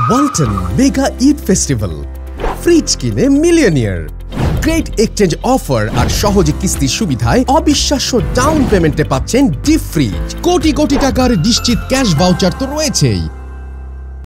Walton Mega Eid Festival fridge কিনে millionaire great exchange offer আর সহজে কিস্তির সুবিধায় অবিশ্বাস্য ডাউন পেমেন্টে পাচ্ছেন ডিপ ফ্রিজ কোটি কোটি টাকার নিশ্চিত ক্যাশ ভাউচার তো রয়েছেই